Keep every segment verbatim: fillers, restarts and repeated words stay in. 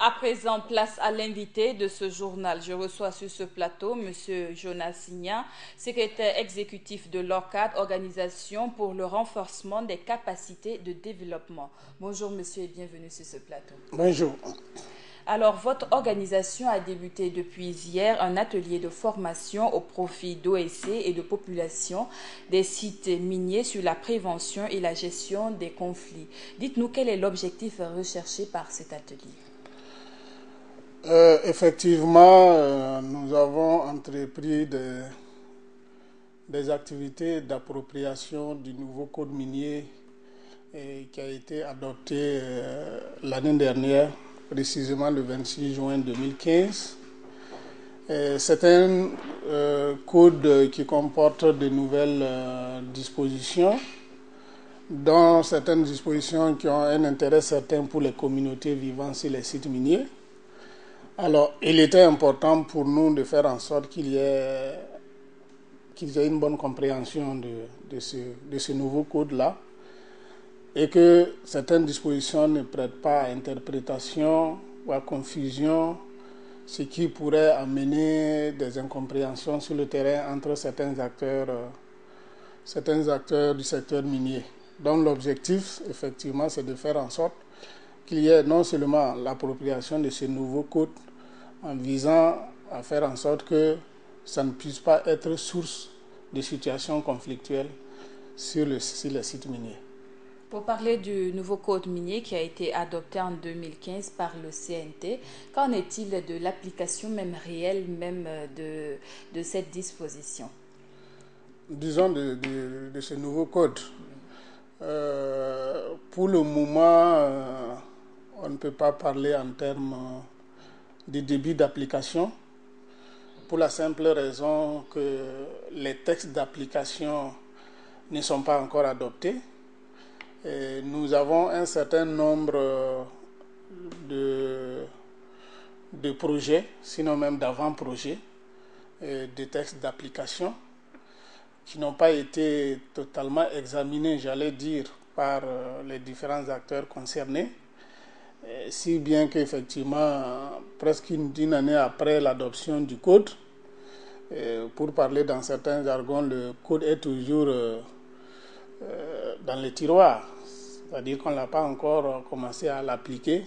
À présent, place à l'invité de ce journal. Je reçois sur ce plateau M. Jonas Signan, secrétaire exécutif de l'ORCAD, Organisation pour le renforcement des capacités de développement. Bonjour monsieur et bienvenue sur ce plateau. Bonjour. Alors, votre organisation a débuté depuis hier un atelier de formation au profit d'O S C et de population des sites miniers sur la prévention et la gestion des conflits. Dites-nous quel est l'objectif recherché par cet atelier. Euh, effectivement, euh, nous avons entrepris des, des activités d'appropriation du nouveau code minier et qui a été adopté euh, l'année dernière, précisément le vingt-six juin deux mille quinze. C'est un euh, code qui comporte de nouvelles euh, dispositions, dont certaines dispositions qui ont un intérêt certain pour les communautés vivant sur les sites miniers. Alors, il était important pour nous de faire en sorte qu'il y ait, qu'il y ait une bonne compréhension de, de, ce, de ce nouveau code-là et que certaines dispositions ne prêtent pas à interprétation ou à confusion, ce qui pourrait amener des incompréhensions sur le terrain entre certains acteurs, euh, certains acteurs du secteur minier. Donc l'objectif, effectivement, c'est de faire en sorte qu'il y ait non seulement l'appropriation de ce nouveau code en visant à faire en sorte que ça ne puisse pas être source de situations conflictuelles sur, le, sur les sites miniers. Pour parler du nouveau code minier qui a été adopté en deux mille quinze par le C N T, qu'en est-il de l'application même réelle même de, de cette disposition? Disons de, de, de ce nouveau code. Euh, pour le moment, euh, on ne peut pas parler en termes de début d'application, pour la simple raison que les textes d'application ne sont pas encore adoptés. Et nous avons un certain nombre de, de projets, sinon même d'avant-projets, de textes d'application qui n'ont pas été totalement examinés, j'allais dire, par les différents acteurs concernés. Si bien qu'effectivement, presque une, une année après l'adoption du code, pour parler dans certains jargons, le code est toujours euh, dans les tiroirs. C'est-à-dire qu'on n'a pas encore commencé à l'appliquer,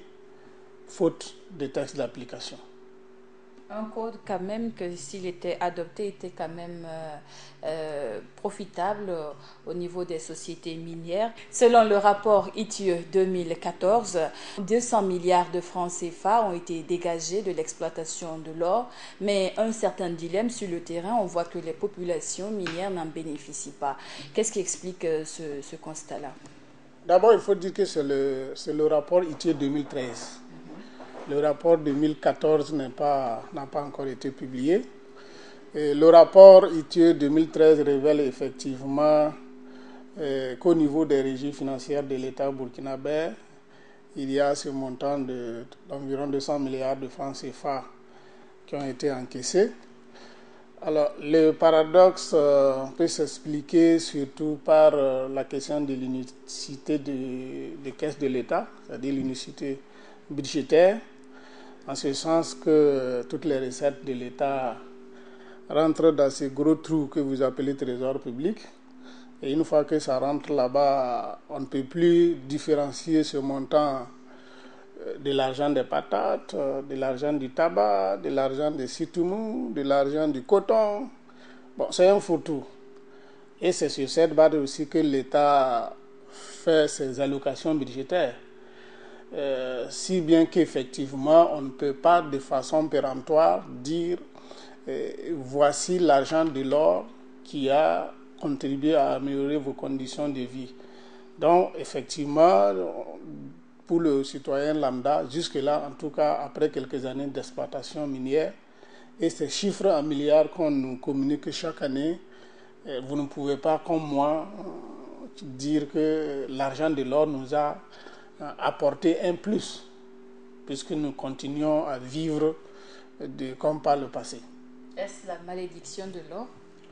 faute de textes d'application. Un code quand même que s'il était adopté était quand même euh, euh, profitable euh, au niveau des sociétés minières. Selon le rapport I T I E deux mille quatorze, deux cents milliards de francs C F A ont été dégagés de l'exploitation de l'or, mais un certain dilemme sur le terrain, on voit que les populations minières n'en bénéficient pas. Qu'est-ce qui explique euh, ce, ce constat-là? D'abord, il faut dire que c'est le, c'est le rapport I T I E deux mille treize. Le rapport deux mille quatorze n'a pas, n'a pas encore été publié. Et le rapport I T I E deux mille treize révèle effectivement euh, qu'au niveau des régies financières de l'État burkinabé, il y a ce montant de, d'environ deux cents milliards de francs C F A qui ont été encaissés. Alors, le paradoxe euh, peut s'expliquer surtout par euh, la question de l'unicité des de caisses de l'État, c'est-à-dire l'unicité budgétaire, en ce sens que toutes les recettes de l'État rentrent dans ces gros trous que vous appelez trésor public. Et une fois que ça rentre là-bas, on ne peut plus différencier ce montant de l'argent des patates, de l'argent du tabac, de l'argent des sitoumous, de l'argent du coton. Bon, c'est un fourre-tout. Et c'est sur cette base aussi que l'État fait ses allocations budgétaires. Euh, si bien qu'effectivement, on ne peut pas de façon péremptoire dire euh, voici l'argent de l'or qui a contribué à améliorer vos conditions de vie. Donc, effectivement, pour le citoyen lambda, jusque-là, en tout cas, après quelques années d'exploitation minière, et ces chiffres en milliards qu'on nous communique chaque année, euh, vous ne pouvez pas, comme moi, dire que l'argent de l'or nous a apporter un plus, puisque nous continuons à vivre de, comme par le passé. Est-ce la malédiction de l'or?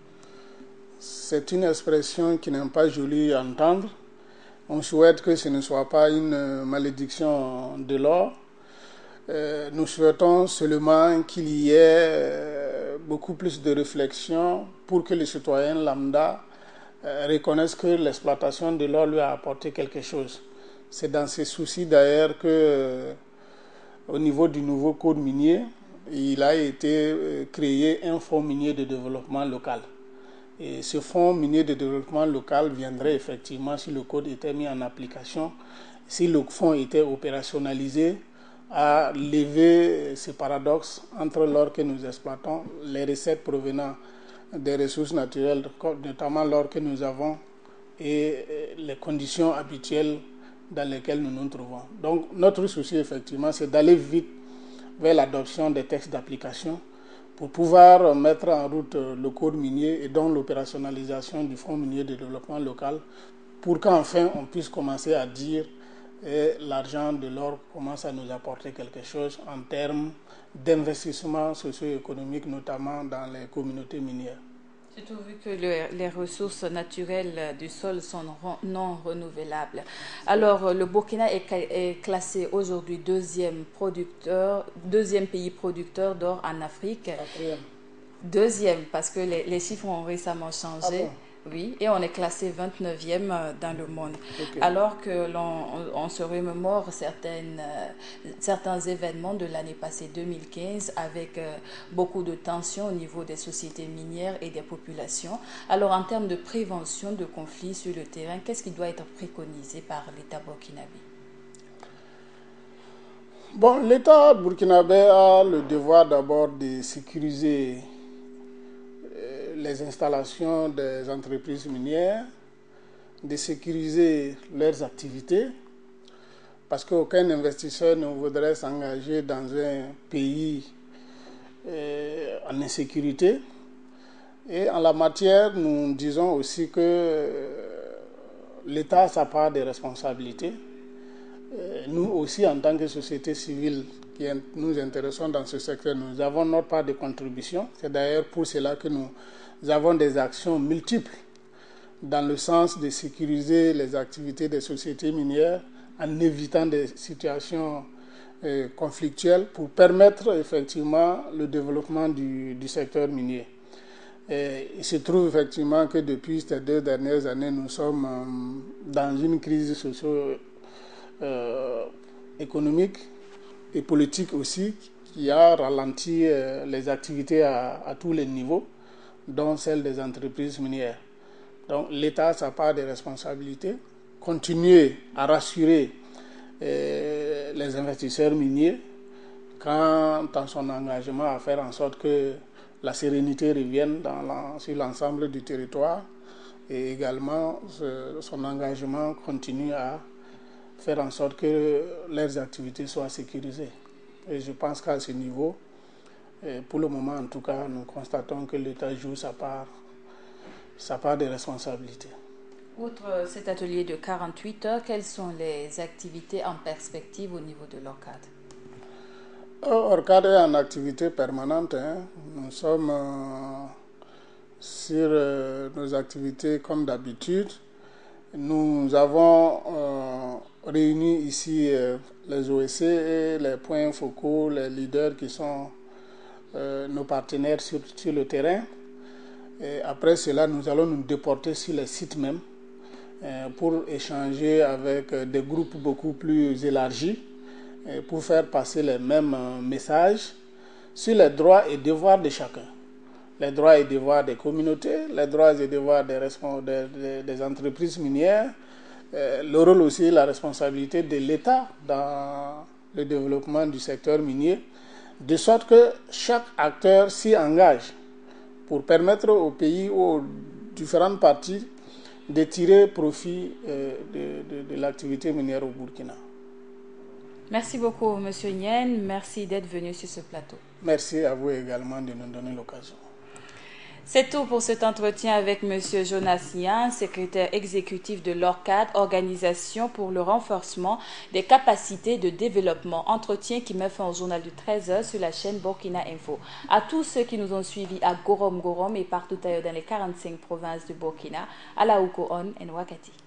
C'est une expression qui n'est pas jolie à entendre. On souhaite que ce ne soit pas une malédiction de l'or. Euh, nous souhaitons seulement qu'il y ait euh, beaucoup plus de réflexion pour que les citoyens lambda euh, reconnaissent que l'exploitation de l'or lui a apporté quelque chose. C'est dans ces soucis d'ailleurs que, euh, au niveau du nouveau code minier, il a été euh, créé un fonds minier de développement local. Et ce fonds minier de développement local viendrait effectivement, si le code était mis en application, si le fonds était opérationnalisé, à lever ce paradoxe entre l'or que nous exploitons, les recettes provenant des ressources naturelles, notamment l'or que nous avons, et les conditions habituelles dans lesquelles nous nous trouvons. Donc notre souci, effectivement, c'est d'aller vite vers l'adoption des textes d'application pour pouvoir mettre en route le code minier et donc l'opérationnalisation du Fonds minier de développement local pour qu'enfin on puisse commencer à dire et l'argent de l'or commence à nous apporter quelque chose en termes d'investissement socio-économique, notamment dans les communautés minières. Surtout vu que le, les ressources naturelles du sol sont non renouvelables. Alors, le Burkina est, est classé aujourd'hui deuxième producteur, deuxième pays producteur d'or en Afrique. Quatrième. Deuxième, parce que les, les chiffres ont récemment changé. Ah bon? Oui, et on est classé vingt-neuvième dans le monde. Okay. Alors que l'on on se remémore certaines, euh, certains événements de l'année passée deux mille quinze avec euh, beaucoup de tensions au niveau des sociétés minières et des populations. Alors en termes de prévention de conflits sur le terrain, qu'est-ce qui doit être préconisé par l'État burkinabé? Bon, l'État burkinabé a le devoir d'abord de sécuriser les installations des entreprises minières, de sécuriser leurs activités, parce qu'aucun investisseur ne voudrait s'engager dans un pays euh, en insécurité. Et en la matière, nous disons aussi que euh, l'État a sa part de responsabilité. Euh, nous aussi, en tant que société civile qui nous intéressons dans ce secteur, nous avons notre part de contribution. C'est d'ailleurs pour cela que nous Nous avons des actions multiples dans le sens de sécuriser les activités des sociétés minières en évitant des situations euh, conflictuelles pour permettre effectivement le développement du, du secteur minier. Et il se trouve effectivement que depuis ces deux dernières années, nous sommes euh, dans une crise socio-économique euh, et politique aussi qui a ralenti euh, les activités à, à tous les niveaux, dont celle des entreprises minières. Donc l'État a sa part de responsabilité, continuer à rassurer euh, les investisseurs miniers quant à son engagement à faire en sorte que la sérénité revienne dans la, sur l'ensemble du territoire et également ce, son engagement continue à faire en sorte que leurs activités soient sécurisées. Et je pense qu'à ce niveau, et pour le moment, en tout cas, nous constatons que l'État joue sa part, sa part de responsabilité. Outre cet atelier de quarante-huit heures, quelles sont les activités en perspective au niveau de l'ORCAD? ORCAD est en activité permanente. Hein. Nous sommes euh, sur euh, nos activités comme d'habitude. Nous avons euh, réuni ici euh, les O S C et les points focaux, les leaders qui sont Euh, nos partenaires sur, sur le terrain. Et après cela, nous allons nous déporter sur les sites même euh, pour échanger avec euh, des groupes beaucoup plus élargis euh, pour faire passer les mêmes euh, messages sur les droits et devoirs de chacun. Les droits et devoirs des communautés, les droits et devoirs des, des, des, des entreprises minières, euh, le rôle aussi, la responsabilité de l'État dans le développement du secteur minier, de sorte que chaque acteur s'y engage pour permettre au pays ou aux différentes parties de tirer profit euh, de, de, de l'activité minière au Burkina. Merci beaucoup, M. Nyen. Merci d'être venu sur ce plateau. Merci à vous également de nous donner l'occasion. C'est tout pour cet entretien avec M. Jonas Nyen, secrétaire exécutif de l'ORCAD, Organisation pour le renforcement des capacités de développement. Entretien qui met fin au journal du treize heures sur la chaîne Burkina Info. À tous ceux qui nous ont suivis à Gorom Gorom et partout ailleurs dans les quarante-cinq provinces du Burkina, à la Uko On et Wakati.